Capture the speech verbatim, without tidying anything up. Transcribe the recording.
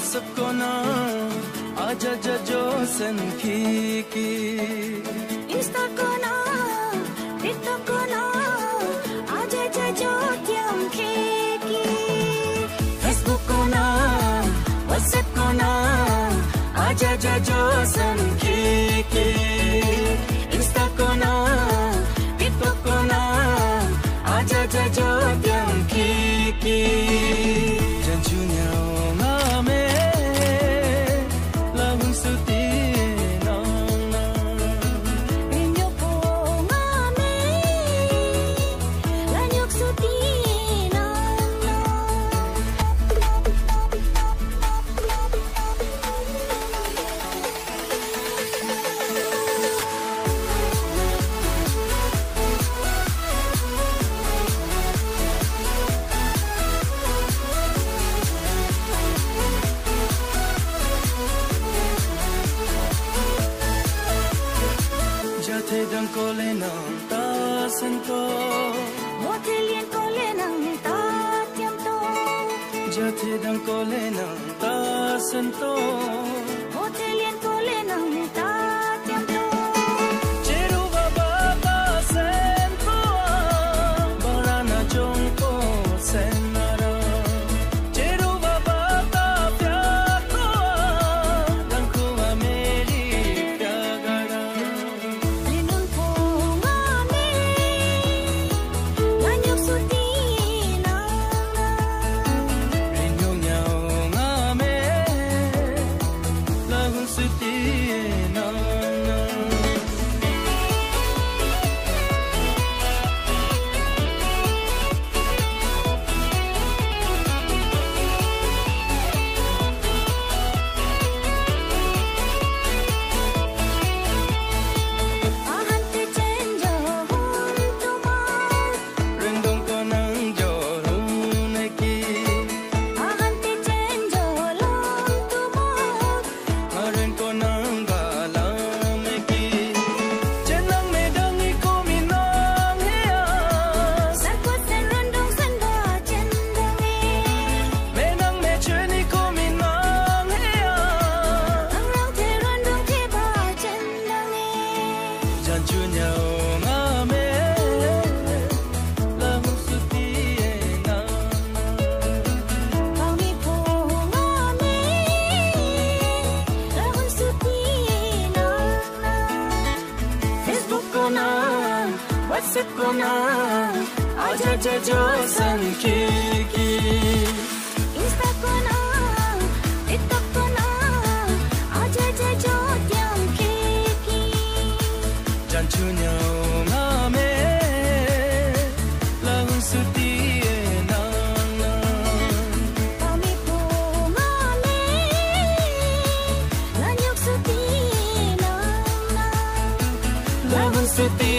WhatsApp ko na aja jajo sen ki Insta ko na TikTok ko na aja jajo tiam ki Facebook ko na WhatsApp ko na aja jajo sen ki Insta ko na TikTok ko na aja jajo tiam ki janjunya ngame lagun suti na Rinyo po ngame lanyok suti na Jate dang ko le nang ta san ko Mote lien ko le nang ta tiam to Jate dang ko le nang ta san to Mote lien ko le nang ta tiam to Cheru ba ba ta sen ko Barana jong ko sen na ra Cheru ba ba ta pya ko Dang ko wa meri pya ga ra Rinun po ngame lanyok suti na Rinyo nyao ngame lagun suti na na ahante chenjo hon tuma Rendong ko nang jorong na ki ahante chenjo lon tuma Ngaran ko nang galang na ki Chenang me dang iko minang hiya Sarkot sen rondong sen ba chendonge Menang me chen iko minang hiya ang rang te rondong te ba chendonge Janju nyao ngame Lahung suti e na Kami po ngame lahun suti na Facebook ko na WhatsApp ko na Aja jajo san ki Insta ko na TikTok ko na aja jajo tiam kiki Janju nyao ngame Lahung suti e na Kami po ngame lanyok suti na Lahung suti